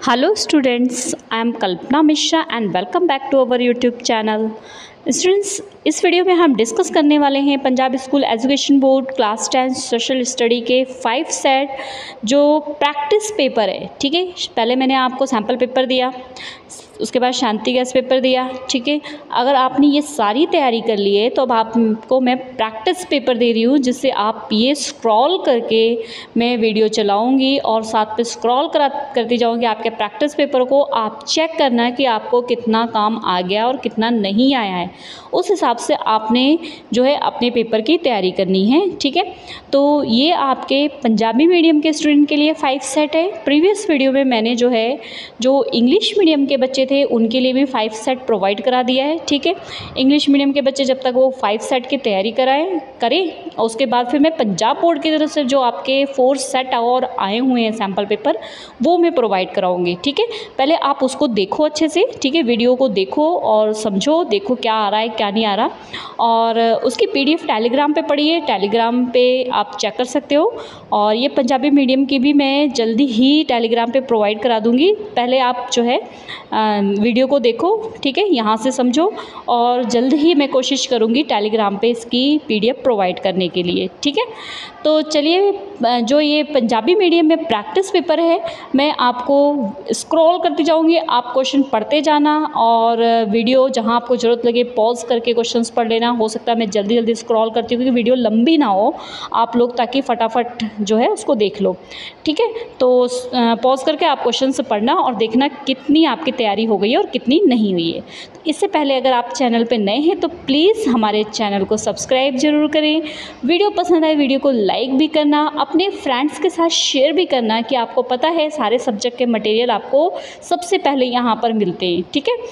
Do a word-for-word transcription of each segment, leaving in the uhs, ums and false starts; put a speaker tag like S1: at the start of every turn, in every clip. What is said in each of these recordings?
S1: Hello students, I am Kalpana Mishra and welcome back to our YouTube channel. Students, इस video में हम discuss करने वाले हैं Punjab school education board class tenth social study के five set जो practice paper है। ठीक है, पहले मैंने आपको सैम्पल पेपर दिया, उसके बाद शांति गैस पेपर दिया। ठीक है, अगर आपने ये सारी तैयारी कर ली है तो अब आपको मैं प्रैक्टिस पेपर दे रही हूँ, जिससे आप ये स्क्रॉल करके मैं वीडियो चलाऊँगी और साथ पे स्क्रॉल करा करती जाऊँगी। आपके प्रैक्टिस पेपर को आप चेक करना है कि आपको कितना काम आ गया और कितना नहीं आया है, उस हिसाब से आपने जो है अपने पेपर की तैयारी करनी है। ठीक है, तो ये आपके पंजाबी मीडियम के स्टूडेंट के लिए फाइव सेट है। प्रीवियस वीडियो में मैंने जो है जो इंग्लिश मीडियम के बच्चे थे उनके लिए भी फाइव सेट प्रोवाइड करा दिया है। ठीक है, इंग्लिश मीडियम के बच्चे जब तक वो फाइव सेट की तैयारी कराएं करें और उसके बाद फिर मैं पंजाब बोर्ड की तरफ से जो आपके फोर सेट और आए हुए हैं सैम्पल पेपर वो मैं प्रोवाइड कराऊंगी। ठीक है, पहले आप उसको देखो अच्छे से। ठीक है, वीडियो को देखो और समझो, देखो क्या आ रहा है क्या नहीं आ रहा, और उसकी पीडीएफ टेलीग्राम पे पढ़िए, टेलीग्राम पे आप चेक कर सकते हो। और ये पंजाबी मीडियम की भी मैं जल्दी ही टेलीग्राम पे प्रोवाइड करा दूंगी। पहले आप जो है वीडियो को देखो, ठीक है, यहाँ से समझो, और जल्द ही मैं कोशिश करूँगी टेलीग्राम पे इसकी पीडीएफ प्रोवाइड करने के लिए। ठीक है, तो चलिए, जो ये पंजाबी मीडियम में प्रैक्टिस पेपर है मैं आपको स्क्रॉल करती जाऊँगी, आप क्वेश्चन पढ़ते जाना और वीडियो जहाँ आपको ज़रूरत लगे पॉज करके क्वेश्चंस पढ़ लेना। हो सकता है मैं जल्दी जल्दी स्क्रॉल करती हूँ क्योंकि वीडियो लंबी ना हो आप लोग, ताकि फटाफट जो है उसको देख लो। ठीक है, तो पॉज करके आप क्वेश्चंस पढ़ना और देखना कितनी आपकी तैयारी हो गई है और कितनी नहीं हुई है। तो इससे पहले अगर आप चैनल पे नए हैं तो प्लीज़ हमारे चैनल को सब्सक्राइब जरूर करें। वीडियो पसंद आए वीडियो को लाइक भी करना, अपने फ्रेंड्स के साथ शेयर भी करना कि आपको पता है सारे सब्जेक्ट के मटेरियल आपको सबसे पहले यहाँ पर मिलते हैं। ठीक है,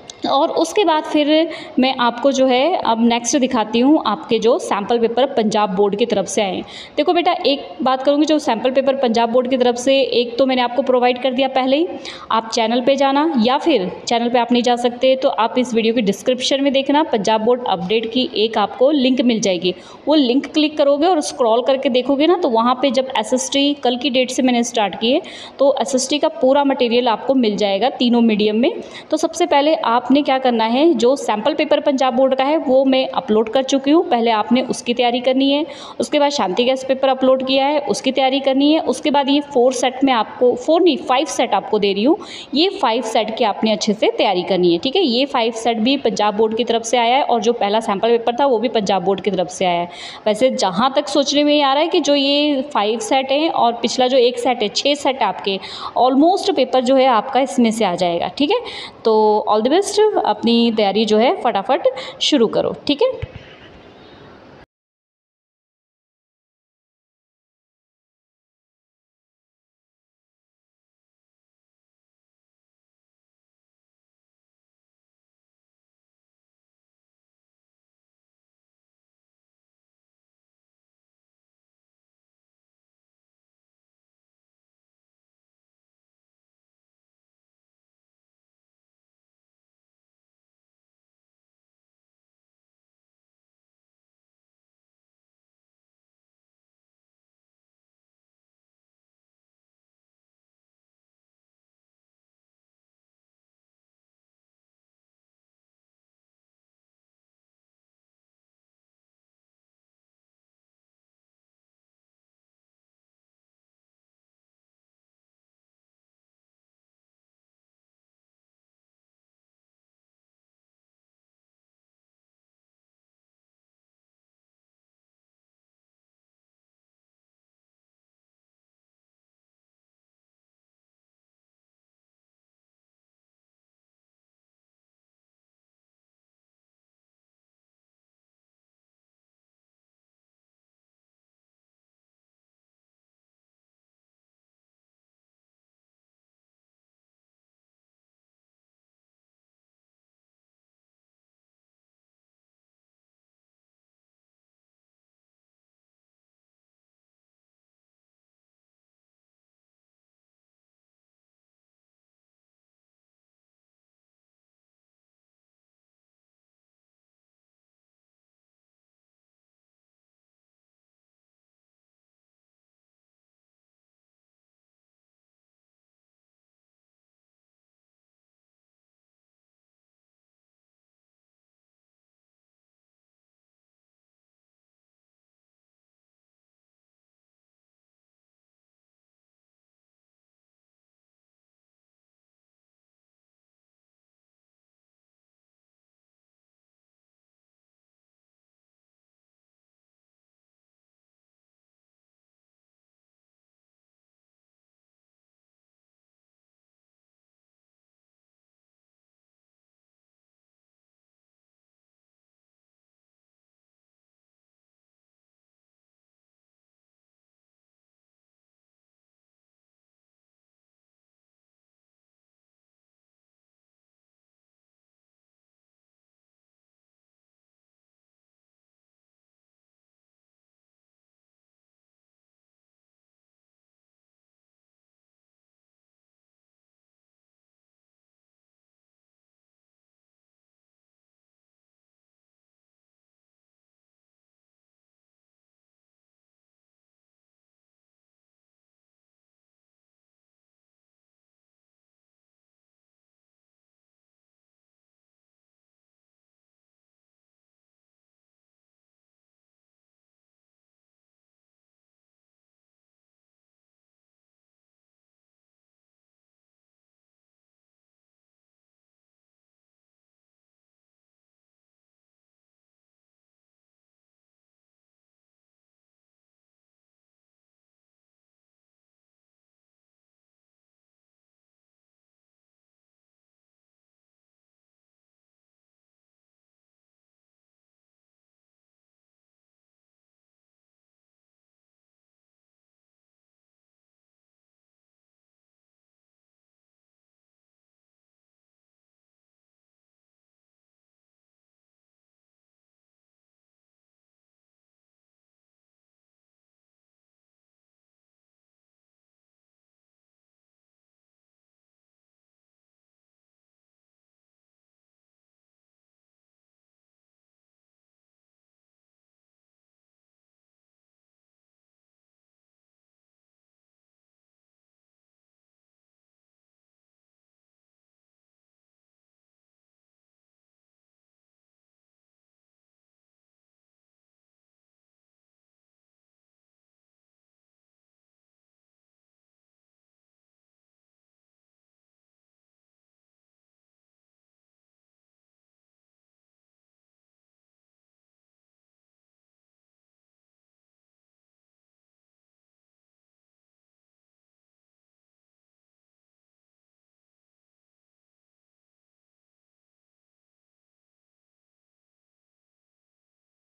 S1: और उसके बाद फिर मैं आपको जो है अब नेक्स्ट दिखाती हूँ आपके जो सैम्पल पेपर पंजाब बोर्ड की तरफ से आए। देखो बेटा, एक बात करूँगी, जो सैम्पल पेपर पंजाब बोर्ड की तरफ से एक तो मैंने आपको प्रोवाइड कर दिया पहले ही। आप चैनल पे जाना, या फिर चैनल पे आप नहीं जा सकते तो आप इस वीडियो की डिस्क्रिप्शन में देखना, पंजाब बोर्ड अपडेट की एक आपको लिंक मिल जाएगी। वो लिंक क्लिक करोगे और स्क्रॉल करके देखोगे ना, तो वहाँ पर जब एस एस टी कल की डेट से मैंने स्टार्ट किए तो एस एस टी का पूरा मटेरियल आपको मिल जाएगा तीनों मीडियम में। तो सबसे पहले आप आपने क्या करना है, जो सैम्पल पेपर पंजाब बोर्ड का है वो मैं अपलोड कर चुकी हूँ, पहले आपने उसकी तैयारी करनी है। उसके बाद शांति गैस पेपर अपलोड किया है, उसकी तैयारी करनी है। उसके बाद ये फोर सेट में आपको फोर नहीं फाइव सेट आपको दे रही हूँ, ये फाइव सेट की आपने अच्छे से तैयारी करनी है। ठीक है, ये फाइव सेट भी पंजाब बोर्ड की तरफ से आया है और जो पहला सैम्पल पेपर था वो भी पंजाब बोर्ड की तरफ से आया है। वैसे जहाँ तक सोचने में आ रहा है कि जो ये फाइव सेट हैं और पिछला जो एक सेट है, छः सेट आपके ऑलमोस्ट पेपर जो है आपका इसमें से आ जाएगा। ठीक है, तो ऑल द बेस्ट, अपनी तैयारी जो है फटाफट शुरू करो। ठीक है।